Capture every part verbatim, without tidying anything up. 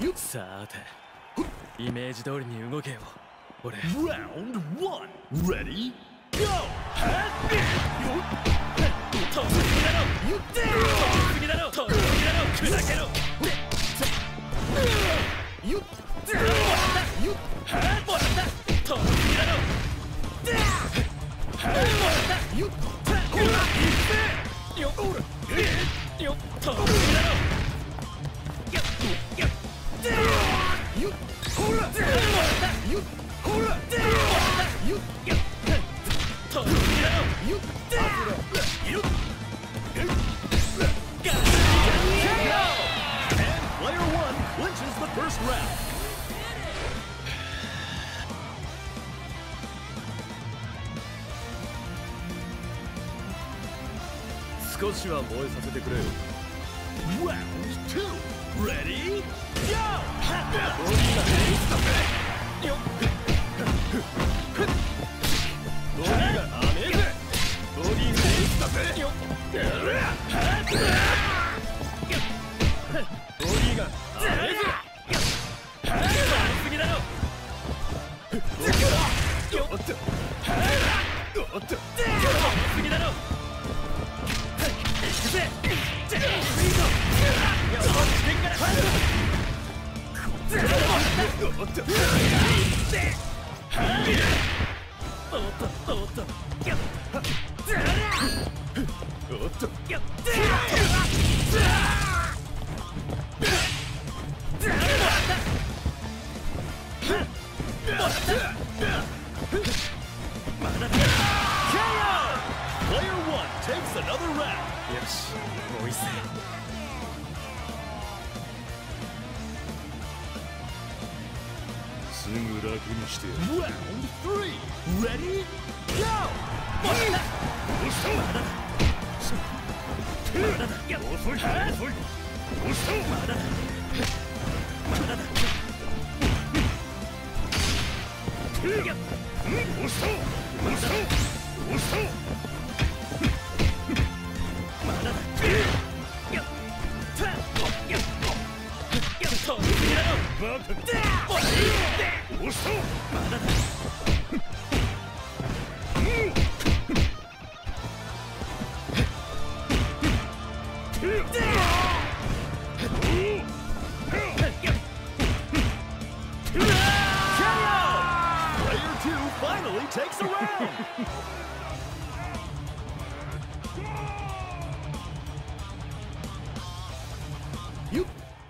さて、イメージ通りに動けよ。俺。 Round one, ready, go. 飛びすぎだろ。飛びすぎだろ。飛びすぎだろ。砕けろ。もらった。もらった。飛びすぎだろ。もらった。ほら、いくぜ。よっ。よっ。飛びすぎだろ。よっ。よっ。よっ。ほら。もらった。よっ。ほら。もらった。よっ。よっ。飛びすぎだろ。よっ。よっ。 Player one clinches the first round. 少しは燃えさせてくれよ。 Round two, ready, go. よっ。 ボディが甘えぜ。ボディがエースだぜ。 よっ。 ボディが甘えぜ。 飛びすぎだろ。よっ。 おっと。おっと。 飛びすぎだろ。行くぜ。じゃあいいぞ。よっ。危険から入る。 おっと。 おっとおっと。よっ。 おっと。 よっ。 Player one takes another round. よし、もういいぜ。 すぐ楽にして。Round three, ready, go. もらった。 どうした？ まだだ。まだだ。よっ。 遅い。遅い。どうした？ まだだ。まだだ。よっ。 どうした？どうした？どうした？ まだだ。よっ。よっ。よっ。飛びすぎだろ。 バカ。 おい。 どうした？ まだだ。 Player two finally takes a round. You.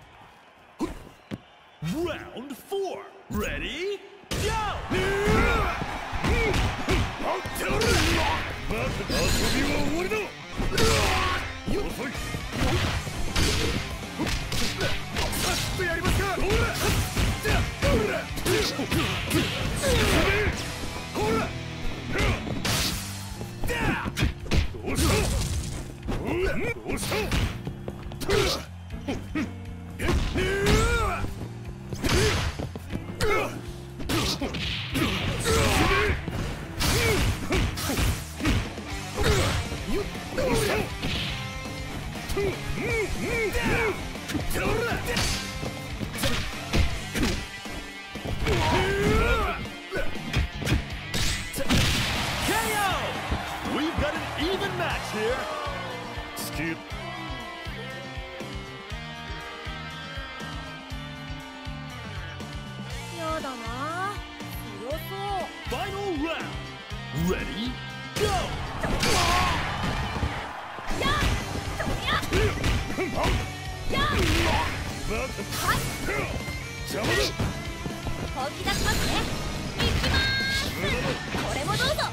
Round four. Ready? Go. We've got an even match here. Skip. やだな。強そう。 Final round. Ready? Go. やっ。やっ。やっ。 邪魔だ。 本気出しますね。行きまーす。これもどうぞ。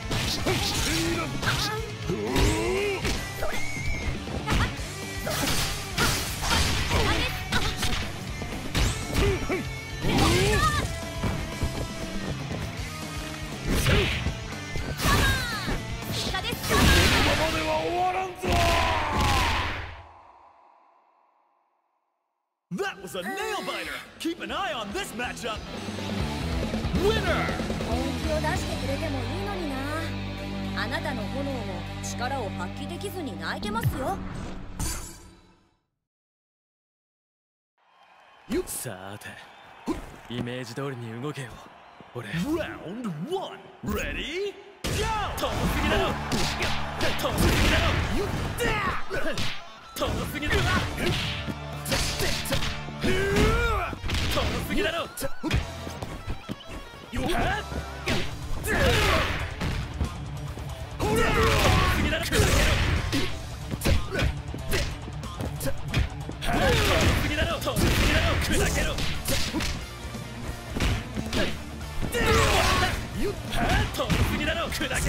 That was a nail biter. Keep an eye on this matchup. Winner. 本気を出してくれてもいいのにな。あなたの炎も力を発揮できずに泣いてますよ。 さてイメージ通りに動けよ俺。 Round one. Ready? Go! 遠すぎだろ遠すぎだろ遠すぎだろ遠すぎだろよっ次なら砕けろ次だろ次だろ砕けろ次だろ砕けろ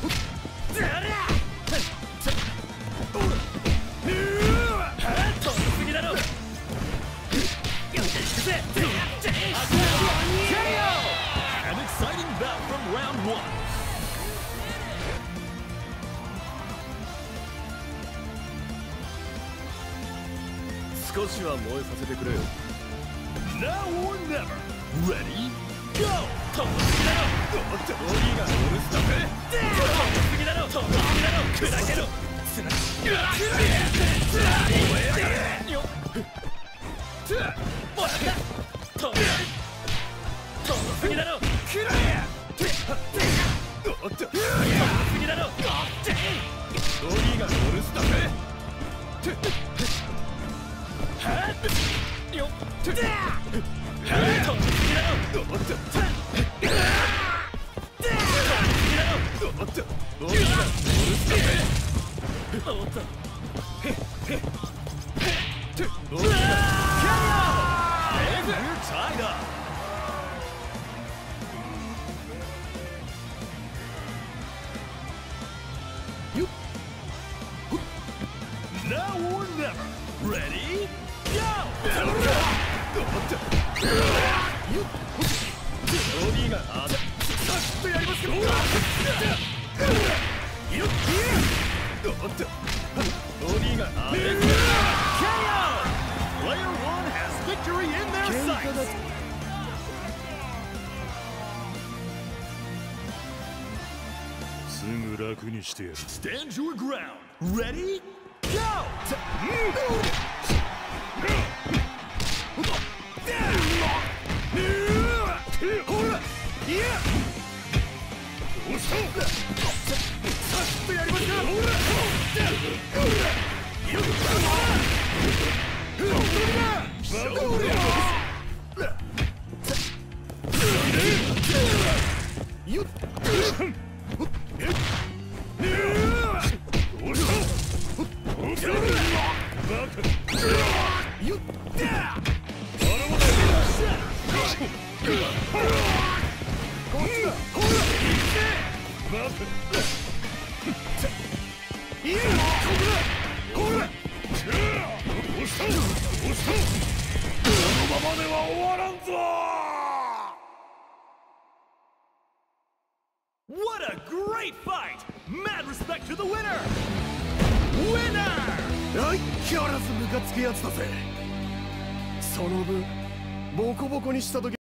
次だろ An exciting bout from round one. 少しは燃えさせてくれよ。 Now or never. Ready? Go! 飛ぶすぎだろおっとオリがオールスタッフ。 飛ぶすぎだろ飛ぶすぎだろ砕けろつなよもらった飛ぶ飛ぶすぎだろくらえおっと飛ぶすぎだろオリがオールスタッフ。 よっ飛ぶすぎだろおっと飛ぶすぎだろおっとオリがオールスタッフ。 おっとオリが And we're tied up. You. Now or never. Ready? Go! You. オリがあだ。さっとやりますよ。よっ。おっと。オリがあだ。ケーオ! Player one has victory in their sights. Stand your ground. Ready? Go! What a great fight! Mad respect to the winner! Winner! 相変わらずムカつくやつだぜ。その分ボコボコにした時